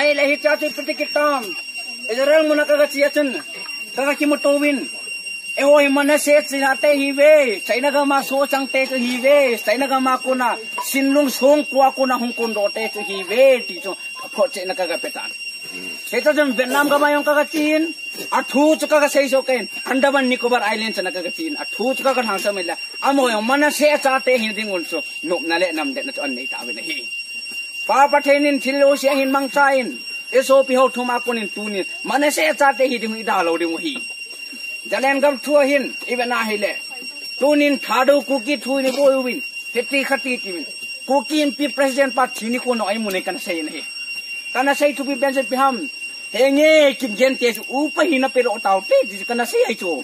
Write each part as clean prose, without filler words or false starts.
ai lehi chati petikitam ejarang muna kagachi achun kagaki motowin oi mana se chate hiwe chaina ga ma so changte to hiwe chaina ga ma kuna sinlung song kwa kuna hongkong dote to hiwe ti cho pho chaina ga petan eta jam vietnam ga mayong ka chin athu chuka ga sei so ken andaman nicobar island chana ka chin athu chuka ga thangsa mela amoy mana se chate hin ding also nok na le nam de na chon nei ta we hi pa pathenin thilo se hin mang chain eso pi ho thuma kunin tunin mana se chate hi ding ida lo ding hi jalen gam thua hin ibena hile tunin thado kuki thui ni boy win heti khati timin kukin pi president pa thini ko no ai mune kan sei nei kana sei tu pi bensen pi ham henge kim gen te upa hina pero tau te kana sei ai chu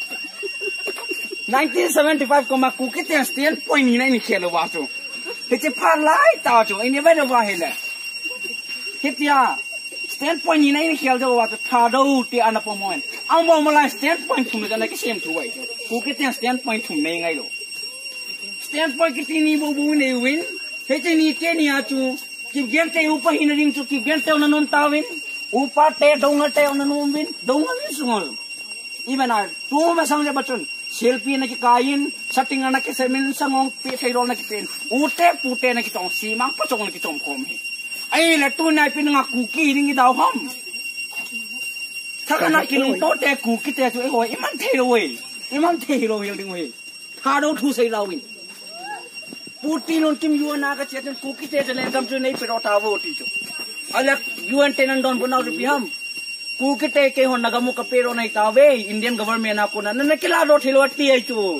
1975 ko ma kuki te stand point ni ni khelo wa chu heti pha lai ta chu ai ne ba wa hile hetia stand point ni nai khel jo wa tha do ti ana pomoin ang mo mala stand point thum na ki sem thu wai ku ke ten stand point thum nei ngai lo stand point ki ti ni bu bu nei win he ti ni te ni a chu ki gen te upa hin ring chu ki gen te na non ta win upa te dong te na non win dong win sungol ibana tu ma sang ja bachun selfie na ki kain setting na ki semin sangong pi thairol na ki pen ute pute na ki tong si mang pa chong na ki chom khom he ai là tu này pin ngạc cookie đi đào hông, thằng anh kinh tốt để cookie để tụi hồi iman thế rồi hiểu đừng hồi, thà đâu thu xây lâu in, Putin on kim yuan naga chết cookie để cho nên cầm cho này phải đào tháo vô tí chứ, alak yuan tenan don pun nào được ham, cookie để cái hòn naga muka pero này tao về Indian government aku na, nên cái là đào thilo ati ấy chứ,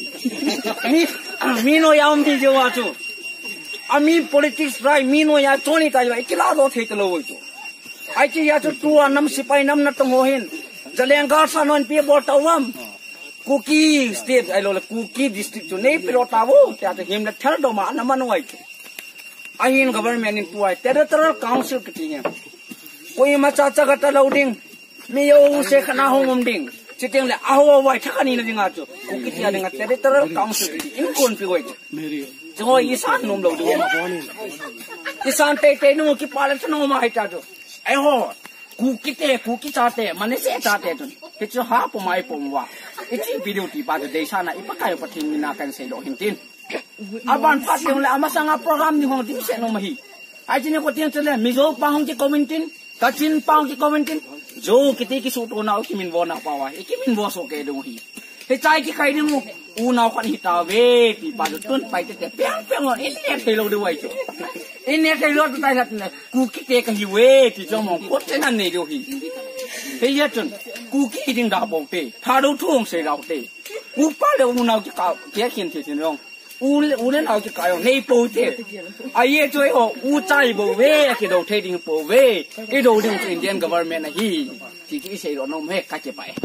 mi no yam đi chứ à chứ. Ami politics rai mino ya choni ta ya ikila do the tlo wo chu ai chi ya chu tu anam sipai nam na tong ho hin jalenga sanon pe bo tawam kuki state ai lo kuki district chu nei pero ta wo ta him na thar do ma naman wai chu ai in government in tuai territorial council ki ya koi ma cha cha gata loading me yo se khana hom ding chiteng le aho wai thakani na dinga chu kuki ti adinga territorial council ki in kon pi wai chu जो ईशान नोम लो दो ईशान ते नो की पालन से नो माहि ता जो ए हो कुकी चाहते मने से चाहते जो पिछु हा पमाई पमवा इची वीडियो टी पा दे शाना इपकाय पथिन मिना kan से लो हिंतिन अबान फाटे ले अमसंगा प्रोग्राम नि हो दि से नो महि आजि ने को तिन चले मिजो पांग की कमेंटिन कचिन पांग की कमेंटिन जो किते की सूट होना की मिन वो ना पावा की मिन वो सो के दो ही हे चाय की खाई दे una khan hita ve ti pa tun pai te peng peng on in ne thelo de wai chu in ne thelo tu tai lat ne ku ki te ka hi we ti cho mo ko te na ne do hi he ya tun ku ki ding da bo te tha do thong se lao te ku pa le u nau ki ka ke khin the tin rong u ne nau ki ka yo nei po te ai ye choi ho u chai bo we ki do the ding po we ki do ding Indian government na hi ti ki se ro no me ka che pai